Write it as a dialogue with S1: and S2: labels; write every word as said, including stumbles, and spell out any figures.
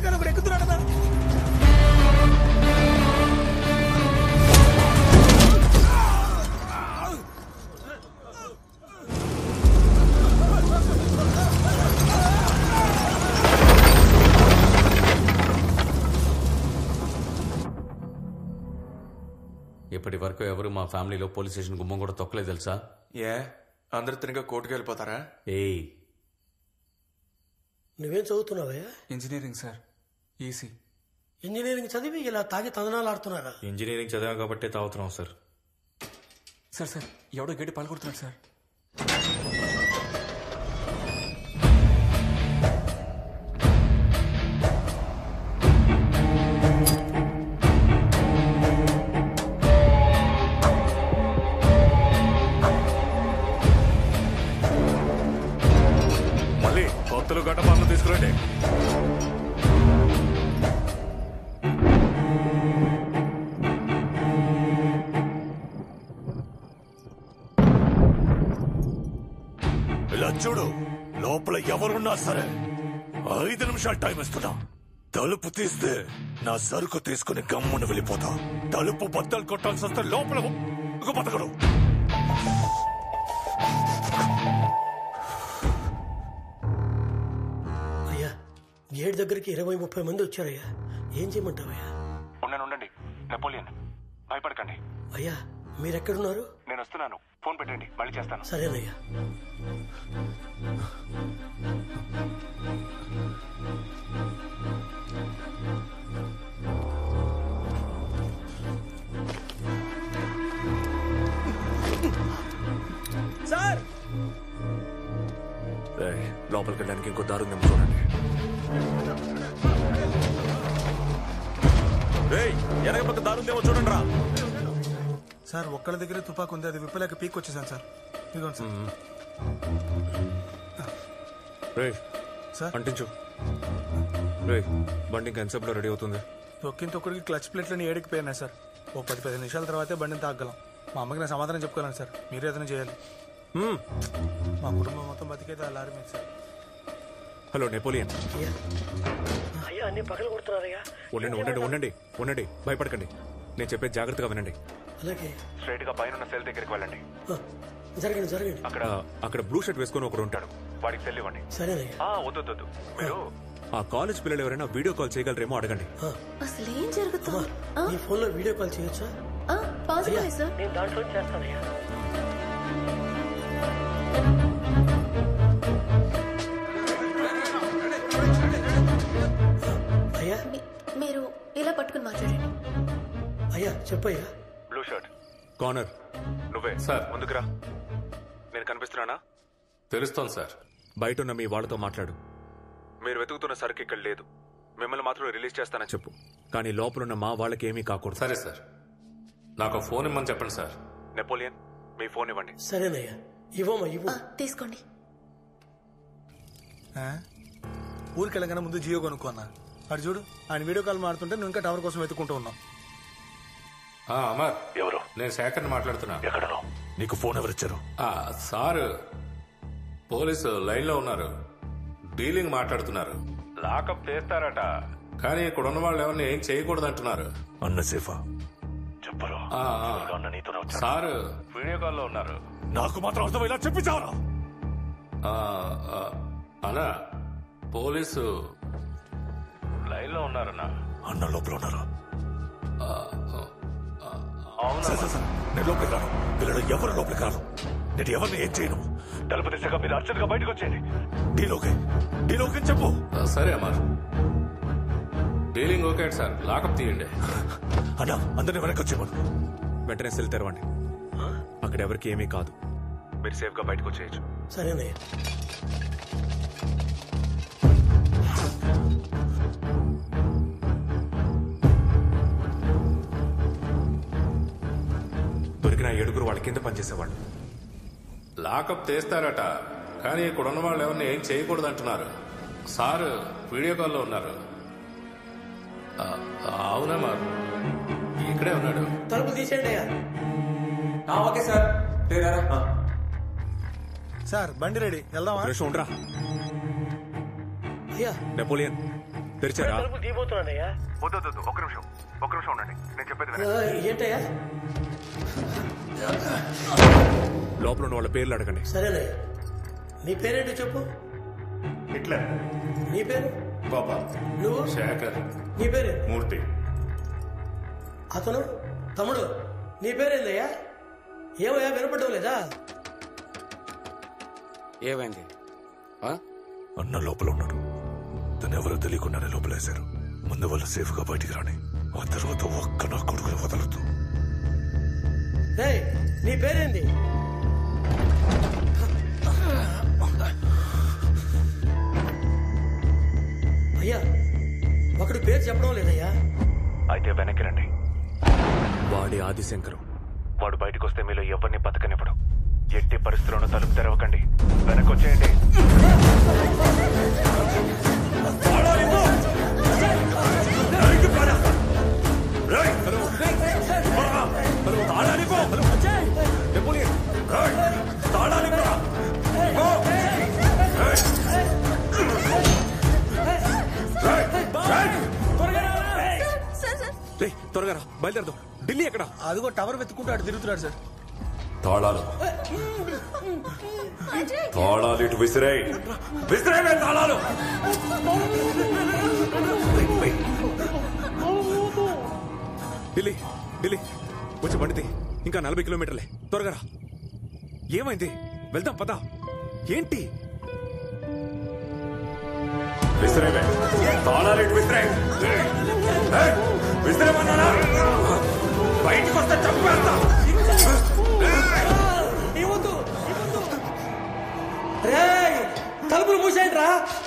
S1: వెనకాల ఒకటి ఎక్కుతున్నాడు కదా.
S2: ఇప్పటి వరకు ఎవరు మా ఫ్యామిలీలో పోలీస్ స్టేషన్ గుమ్మం కూడా తొక్కలేదు తెలుసా?
S3: ఏ అందరు తినగా కోర్టుకు వెళ్ళిపోతారా?
S2: ఏయ్,
S1: నువ్వేం చదువుతున్నావయ్యా?
S4: Engineering sir, EC.
S1: ఇంజనీరింగ్ చదివి ఇలా తాగి తందనాలు ఆడుతున్నారా?
S5: ఇంజనీరింగ్ చదివా కాబట్టి తాగుతున్నాం సార్.
S4: సార్ సార్ ఎవడో గేటు పాల్గొడుతున్నాడు సార్.
S5: మళ్ళీ కొత్తలు గడ్డ పనులు తీసుకురండి.
S6: ఇలా చూడు, లోపల ఎవరున్నా సరే ఐదు నిమిషాలు టైం ఇస్తున్నా. తలుపు తీస్తే నా సరుకు తీసుకుని గమ్మున వెళ్ళిపోతా. తలుపు బద్దలు కొట్టాల్సి వస్తే లోపల బతకడు.
S1: అయ్యా, గేట్ దగ్గరికి ఇరవై ముప్పై మంది వచ్చారయ్యా. ఏం చేయమంటావయ్యా?
S3: ఉండండి, నెపోలియన్ భయపడకండి.
S1: అయ్యా, మీరెక్కడున్నారు?
S3: నేను వస్తున్నాను, ఫోన్ పెట్టండి, మళ్ళీ చేస్తాను.
S1: సరేనయ్యా.
S5: సార్, లోపలికి వెళ్ళడానికి ఇంకో దారి ఉందేమో చూడండి. వెనక పక్క దారి ఉందేమో చూడండి రా.
S4: సార్ ఒక్కళ్ళ దగ్గర తుపాకు ఉంది, అది విప్పలేక పీక్ వచ్చేసాను సార్. ఇదిగోండి సార్.
S5: రే
S4: సార్
S5: అంటించు. రే బండి ఇంకా ఎంతసేపులో రెడీ అవుతుంది?
S4: తొక్కిన తొక్కడికి క్లచ్ ప్లేట్లని ఏడికిపోయినాయి సార్. ఓ పది పది నిమిషాల తర్వాతే బండిని తాగలం. మా అమ్మకి నేను సమాధానం చెప్పుకోలేను సార్, మీరు ఏదైనా చేయాలి. మా కుటుంబం మొత్తం బతికేది ఆ లారీ మీద సార్.
S5: Hello Napoleon.
S1: అయ్యా, అన్ని పగలు కొడుతున్నారయ్యా.
S5: ఉండండి ఉండండి ఉండండి ఉండండి భయపడకండి. నేను చెప్పేది జాగ్రత్తగా వినండి.
S1: అలాగే.
S3: స్ట్రైట్ గా పైన సెల్ దగ్గరికి వెళ్ళండి.
S1: జరగండి జరగండి.
S5: అక్కడ అక్కడ బ్లూ షర్ట్ వేసుకొని ఒకడు ఉంటాడు,
S3: వాడికి సెల్ ఇవ్వండి.
S1: సరేనయ్యా.
S3: వద్దు వద్దు, మీరు
S5: ఆ కాలేజ్ పిల్లలు ఎవరైనా వీడియో కాల్ చేయగలరేమో అడగండి.
S7: అసలు ఏం జరుగుతుంది?
S1: ఈ ఫోన్ లో వీడియో కాల్ చేయొచ్చా?
S7: నేను
S1: దాంట్లో చేస్తానయ్యా. అయ్యా,
S7: మీరు ఇలా పట్టుకుని మాట్లాడండి.
S1: అయ్యా చెప్పయ్యా.
S3: బ్లూ షర్ట్
S5: కార్నర్
S3: నువ్వే
S2: సార్.
S3: ముందుకురా. నేను కనిపిస్తున్నానా?
S2: తెలుస్తోంది సార్.
S5: బయట ఉన్న మీ వాళ్ళతో మాట్లాడు. మీరు వెతుకుతున్న సరుకు ఇక్కడ లేదు, మిమ్మల్ని మాత్రం రిలీజ్ చేస్తానని చెప్పు. కానీ లోపలున్న మా వాళ్ళకి ఏమీ కాకూడదు.
S2: సరే సార్, నాకు ఫోన్ ఇమ్మని చెప్పండి సార్.
S5: నెపోలియన్, మీ ఫోన్ ఇవ్వండి.
S1: సరేనయ్యా, ఇవ్వమ్మా ఇవ్వు.
S7: తీసుకోండి.
S4: ఊరికి వెళ్ళగానే ముందు జియో కొనుక్కున్నా. అటు చూడు, ఆయన వీడియో కాల్ మాడుతుంటే నువ్వు ఇంకా టవర్ కోసం వెతుక్కుంటూ ఉన్నావు.
S2: అమర్,
S6: ఎవరు?
S2: నేను శేఖర్ని మాట్లాడుతున్నా.
S6: ఎక్కడో నీకు ఫోన్ ఎవరిచ్చారు?
S2: సార్, పోలీసు లైన్ లో ఉన్నారు, డీలింగ్ మాట్లాడుతున్నారు. లాకప్ చేస్తారట, కానీ ఇక్కడ ఉన్న వాళ్ళు ఎవరిని ఏం చేయకూడదు అంటున్నారు.
S6: అన్న సేఫా చెప్పరు.
S2: సార్ వీడియో కాల్లో ఉన్నారు.
S6: నాకు మాత్రం అర్థం ఇలా చెప్పించారా?
S2: అన్నా, పోలీసు లైన్ లో ఉన్నారన్నా.
S6: అన్న లోపల ఉన్నారా?
S2: అవునా?
S6: నేను లోపలికి రాను, వీళ్ళు ఎవరు లోపలికి రాను. నేను ఎవరిని ఏం చేయను. తలుపు దిశగా మీరు అర్జెంట్గా బయటకు వచ్చేయండి. డీలోకే డీలోకే చెప్పు.
S2: సరే Amar, dealing okay sir, lockup తీయండి.
S6: అన్నా, అందరినీ వెనక్కి వచ్చేయమను.
S5: వెంటనే సెల్ తెరవండి. అక్కడ ఎవరికి ఏమీ కాదు, మీరు సేఫ్ గా బయటకు వచ్చేయచ్చు.
S1: సరేనయ్యా.
S5: దొరికిన ఏడుగురు వాళ్ళ కింద పనిచేసేవాళ్ళు.
S2: లాకప్ తీస్తారట, కానీ ఇక్కడ ఉన్న వాళ్ళు ఎవరిని ఏం చేయకూడదు అంటున్నారు. సార్ వీడియో కాల్లో ఉన్నారు. అవునా మరి, ఇక్కడే ఉన్నాడు.
S1: తలుపు తీసేయండి అయ్యా.
S4: Okay sir. సార్ బండి రెడీ, వెళ్దామా?
S5: ఉండరా
S1: అయ్యా.
S5: నెపోలియన్, తెరిచారా?
S1: దిగిపోతున్నానయ్యా.
S3: వద్దు వద్దు ఒక్క నిమిషం ఒక్క నిమిషం ఉండండి, నేను చెప్పేది
S1: ఆ,
S3: వినండి.
S1: ఏంటయ్యా?
S5: లోపల ఉన్న వాళ్ళ పేర్లు అడగండి.
S1: సరేనయ్యా, నీ పేరేంటో చెప్పు.
S2: ఇట్లా
S1: నీ పేరు?
S2: గోపాల్.
S1: నువ్వు?
S2: శేఖర్.
S1: నీ పేరు?
S2: మూర్తి.
S1: అతను? తమ్ముడు, నీ పేరేందయ్యా? ఏమయ్యా, వినపడడం లేదా?
S8: ఏమైంది?
S6: అన్న లోపల ఉన్నాడు. తను ఎవరో తెలియకుండానే లోపలేశారు. ముందు వాళ్ళు సేఫ్ గా బయటికి రాని, ఆ తర్వాత ఒక్క నా కొడుకుని వదలదు.
S1: రేయ్, నీ పేరేంది? అయ్యా, ఒకటి పేరు చెప్పడం లేదయ్యా.
S3: అయితే వెనక్కి రండి.
S5: వాడి ఆదిశంకరం.
S3: వాడు బయటకు వస్తే మీలో ఎవరిని బతకనివ్వడు. ఎట్టి పరిస్థితుల్లోనూ తలుపు తెరవకండి, వెనక్కి వచ్చేయండి.
S5: త్వరగా రా, బయలుదేరదాం. ఢిల్లీ ఎక్కడ?
S4: అదిగో టవర్ వెతుక్కుంటూ అటు తిరుగుతున్నాడు సార్.
S6: తాళాలు తాళాలు ఇటు విసిరాయి విసిరాయి తాళాలు.
S5: ఢిల్లీ ఢిల్లీ వచ్చి బండితే ఇంకా నలభై కిలోమీటర్లే. త్వరగా రా. ఏమైంది? వెళ్దాం పదా. ఏంటి?
S6: విసిరాయి తాళాలు ఇటు విసిరాయి విసిరేమన్నానా? బయటకు వస్తే చంపేస్తా.
S1: రేయ్, తలుపులు మూసేయండి రా.